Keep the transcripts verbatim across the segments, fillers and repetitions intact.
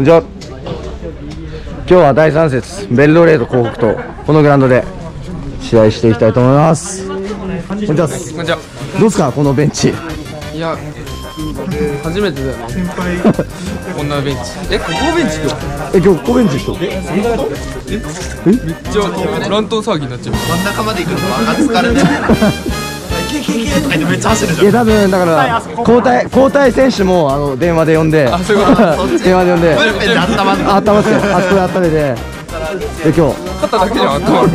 んにちは。今日はだいさん節ベルドレード港北とこのグラウンドで試合していきたいと思います。こんにちは。こんにちは。どうですかこのベンチ。 いや初めてだよね。こんなベンチ。えここベンチ今日。 え今日ここベンチ人。ええめっちゃ乱闘騒ぎになっちゃう。 真ん中まで行くの分か疲れてる。ケケケとか言ってめっちゃ走るじゃん。 いや多分だから交代交代選手もあの電話で呼んで、 あそういうこと。 電話で呼んでブルペンで温まって。 温まってあそこで温めてで今日肩だけじゃ温まるの。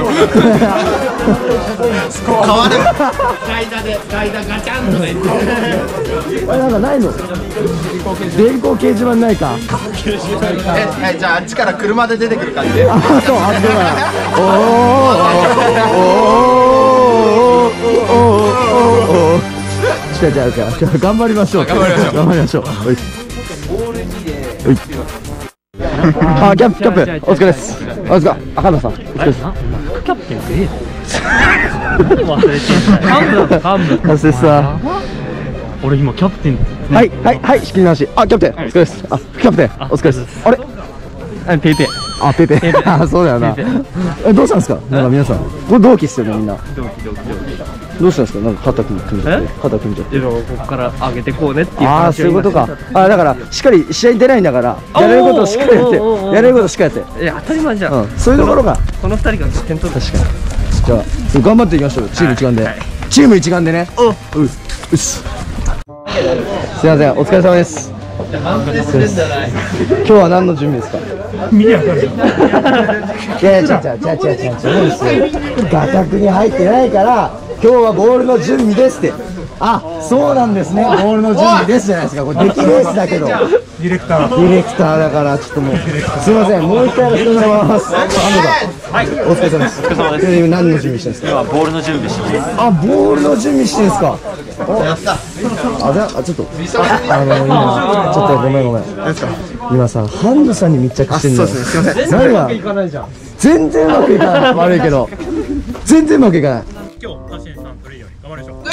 変わる。代打で代打ガチャンとか言って。 あれなんかないの？電光掲示板ないか。 えじゃああっちから車で出てくる感じで。 あそうあそうだ。おおおお。違う違う違う頑張りましょう。頑張りましょう。頑張りましょう。はい。あキャップキャップお疲れです。お疲れ。赤野さんお疲れです。 キャプテンってええ何忘れてんだよ。幹部だ幹部。 お疲れさ。 俺今キャプテン。 はいはいはい仕切り直し。あキャプテンお疲れです。あキャプテンお疲れです。あれあペイペイ。 あペペあそうだよな。えどうしたんですかなんか皆さん。これ同期っすよねみんな。 同期同期同期。 どうしたんですかなんか肩組んじゃって肩組んじゃって。 ここから上げてこうねっていう話。 ああそういうことか。あだからしっかり試合に出ないんだからやれることをしっかりやってやれることをしっかりやって。 いや当たり前じゃん。 そういうところがこの二人が点取る。 確かに。じゃあ頑張っていきましょう。チーム一丸でチーム一丸でね。ううっす。すいませんお疲れ様です。今日は何の準備ですか。 見りゃ分かるじゃん。 いやいや違う違う違う違う違うですよ。画角に入ってないから今日はボールの準備ですって。あそうなんですねボールの準備ですじゃないですか。これ出来レースだけどディレクターディレクターだからちょっともうすいませんもう一回やらせてもらいます。はいお疲れ様です。お疲れ様です。今何の準備してるんですか。 今ボールの準備してます。 あボールの準備してるんですか。あじゃあちょっとあの今ちょっとごめんごめん今さハンドさんに密着してんのよ。 そうですねすいません。 何が全然うまくいかない。悪いけど全然うまくいかない。 今日タシンさん取れるように頑張りましょう。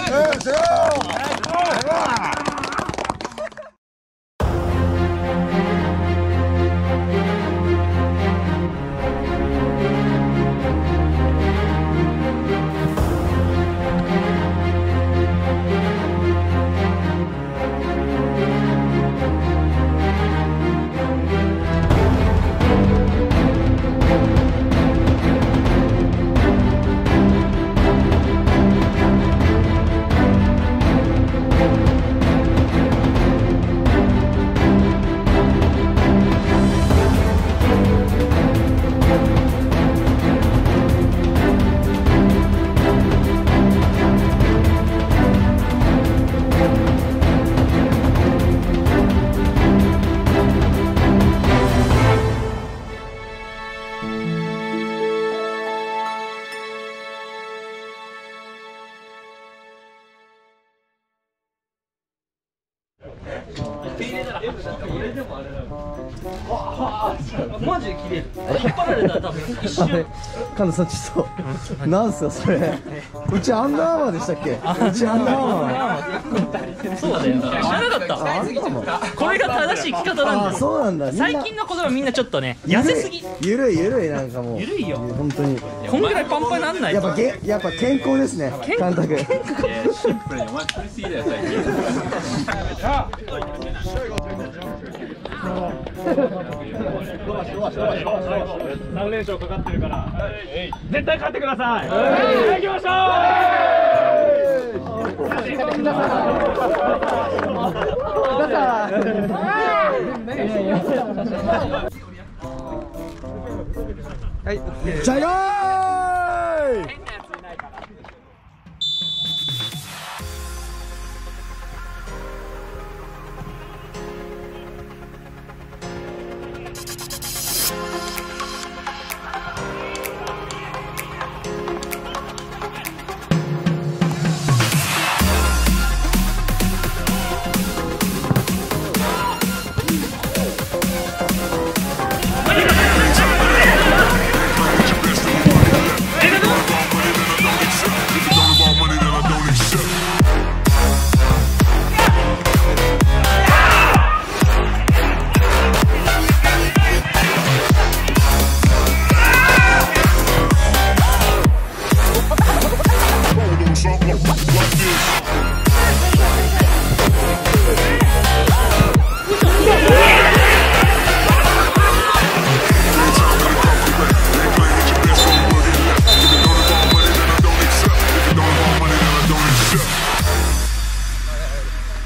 マジで綺麗。引っ張られたら多分一瞬。 神田さんちょっとなんすかそれ。うちアンダーアーマーでしたっけ。うちアンダーアーマー。 そうだよ。知らなかった。これが正しい着方なんだよ。 そうなんだ。 最近の子供はみんなちょっとね痩せすぎ。 ゆるいゆるいなんかもう。 ゆるいよ。 本当に。 こんぐらいパンパンなんない。 やっぱげやっぱ健康ですね。監督。 シンプルにお前取りすぎだよ最近。 三連勝かかってるから絶対勝ってください。行きましょう。 はい。 じゃあよーい。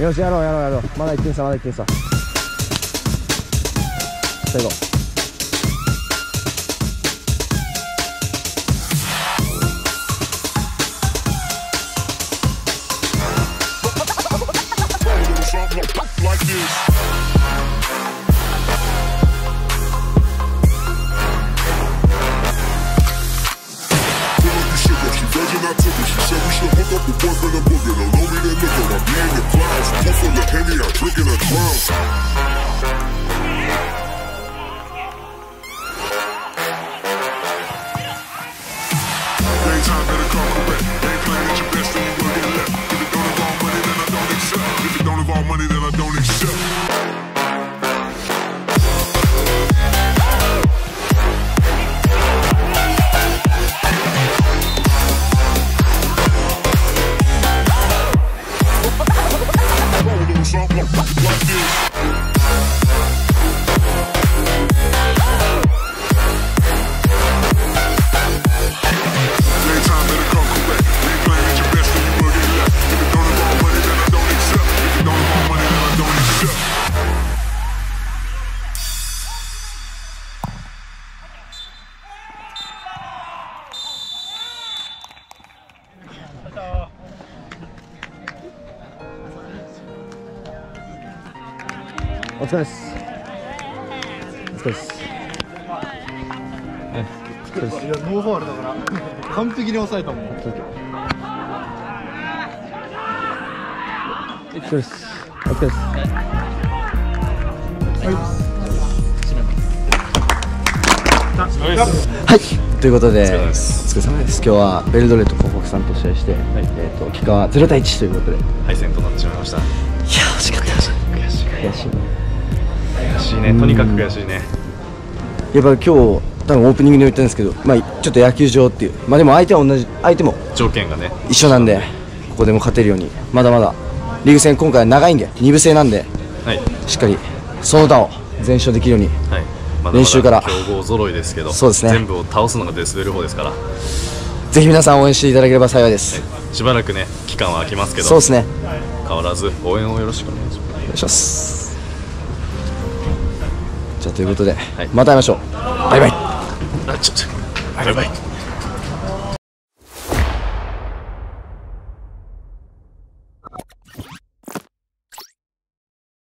よし、やろうやろうやろう。まだいってんさ、まだいってんさ。最後。お疲れです。お疲れです。 いや、ノーファウルだから完璧に抑えたもん。 お疲れです。お疲れです。はい、ということで、お疲れ様です。今日はベルドレット広告さんと試合して、はい、えっと結果はゼロ対いちということで敗戦となってしまいました。いや惜しかった。悔しい。 悔しい悔しい。 悔しいね。とにかく悔しいね。 やっぱ今日多分オープニングで言ったんですけど、まあちょっと野球場っていう、まあでも相手は同じ、相手も条件がね一緒なんで、ここでも勝てるように、まだまだリーグ戦今回は長いんでに部制なんで、 はい、 しっかりその他を全勝できるように、 はい、まだまだ練習から強豪揃いですけど、 そうですね、 全部を倒すのがデスベル4ですから、 ぜひ皆さん応援していただければ幸いです。 はい、しばらくね期間は空きますけど、 そうですね、 変わらず応援をよろしくお願いします。 お願いします。じゃあということで、 はい、 また会いましょう。バイバイ。 あ、ちょっとバイバイ。